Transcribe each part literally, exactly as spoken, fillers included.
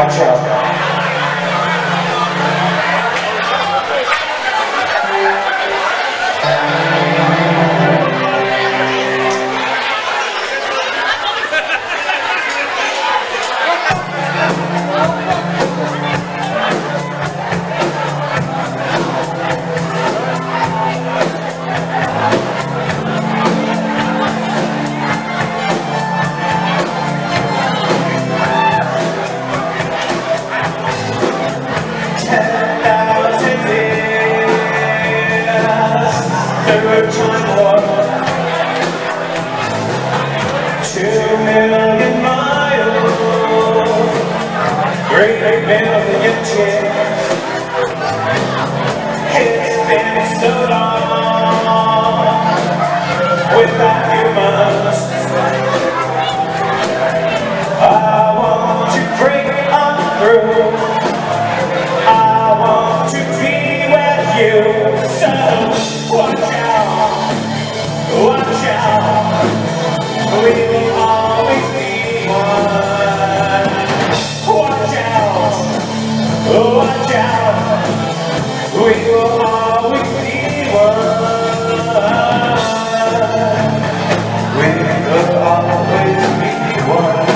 Watch out. Two million miles, great million tears. It's been so long without humans. I want to break on through. I want to be with you. So watch out, watch out. We will always be one. Watch out, watch out. We will always be one. We will always be one.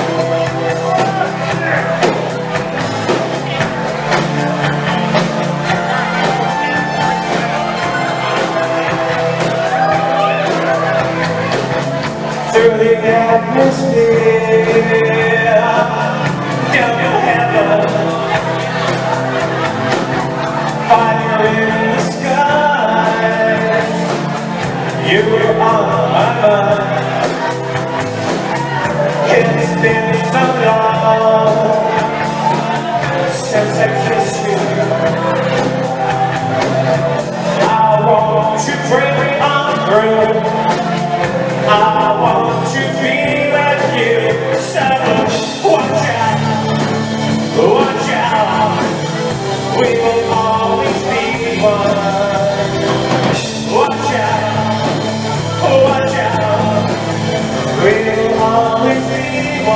Through the atmosphere, down to heaven, fire in the sky. You were on my mind. It's been so long since I kissed you. I want to break on through. I want to be with you, so watch out, watch out. We will always be one. Watch out, watch out. We will always be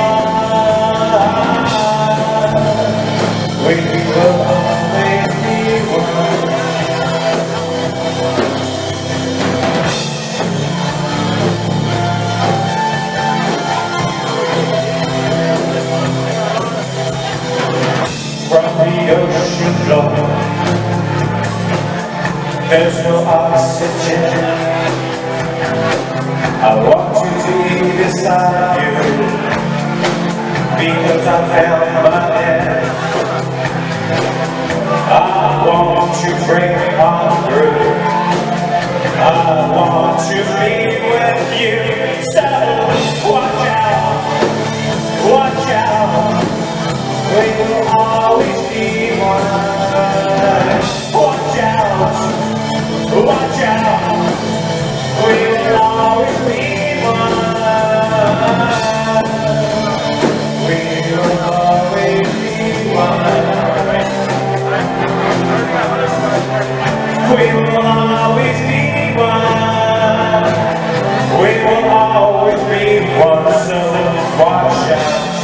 one. We will always be one. From the ocean floor, there's no oxygen. I want to be beside you, because I found my end. I want to break on through. I want to be with you. So watch out, watch out. We will always be one. Watch out, watch out. We will always be one. We will always be one. We will always be one. We will always be one. So watch out.